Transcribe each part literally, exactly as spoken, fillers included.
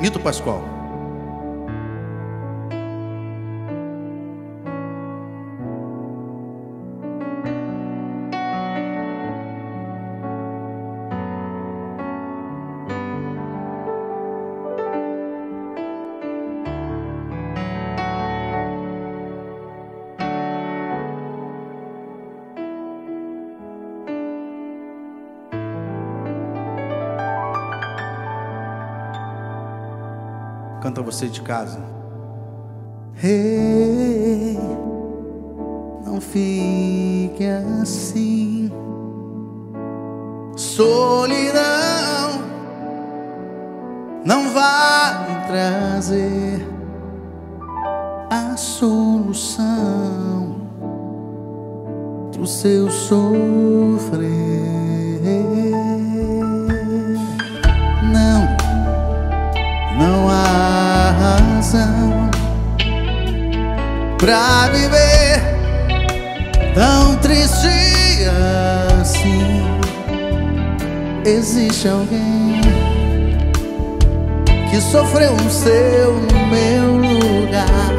Nito Pascoal. Canta você de casa. Hey, não fique assim. Solidão não vai trazer a solução do seu sofrer. Não, não há razão pra viver tão triste assim. Existe alguém que sofreu no seu, no meu lugar.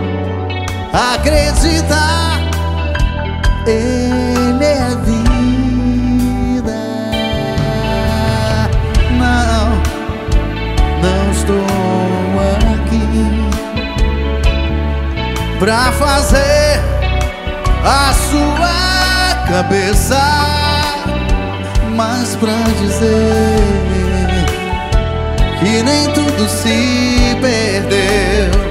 Acreditar, ele é a vida. Não, não estou aqui pra fazer a sua cabeça, mas pra dizer que nem tudo se perdeu.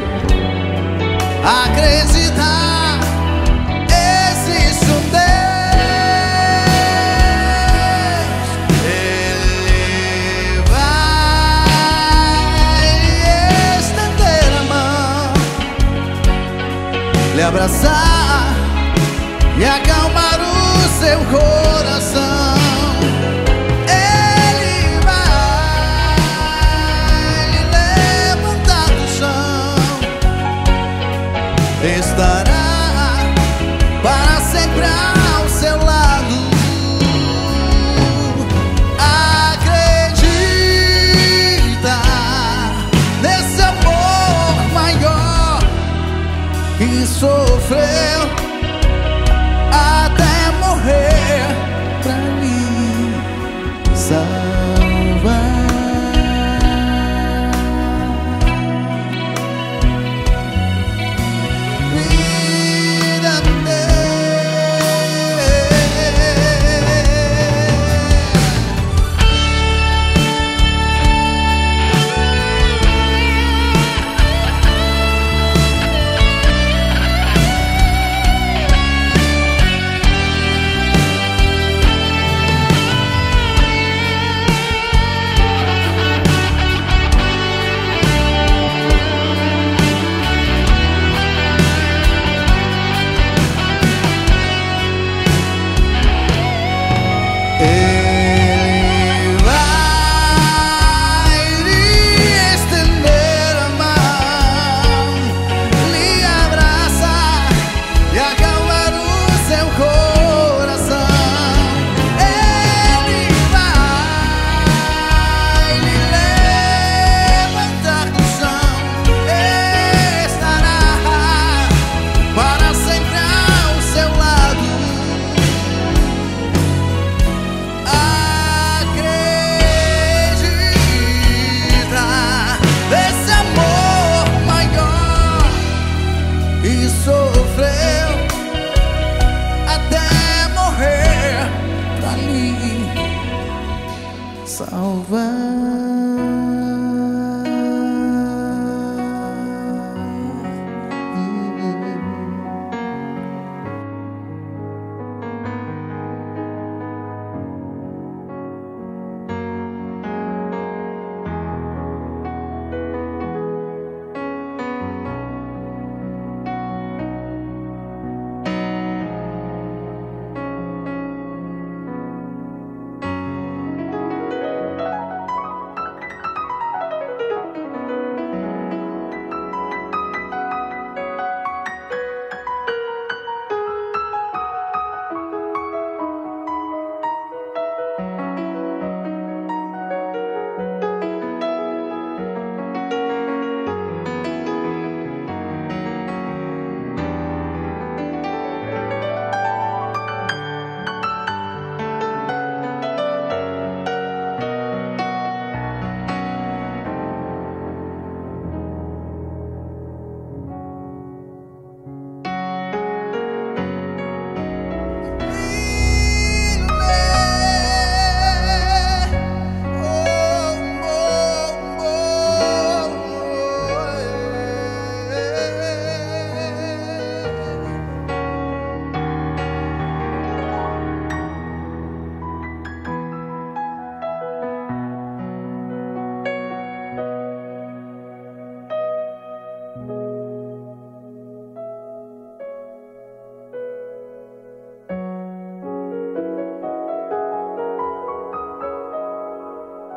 Acreditar, existe um Deus, Ele vai estender a mão, lhe abraçar e acalmar o seu coração. Ele vai lhe levantar do chão, estará para sempre ao seu lado. Acredita nesse amor maior que sofreu até morrer pra lhe salvar. Vida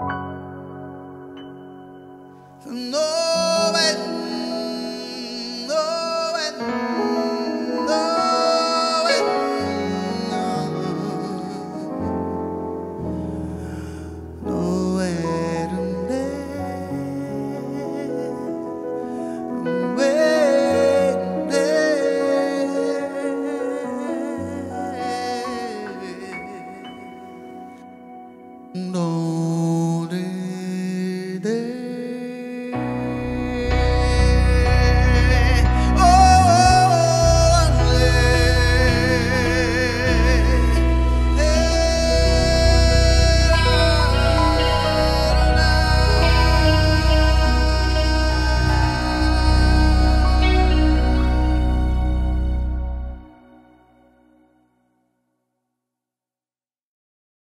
No.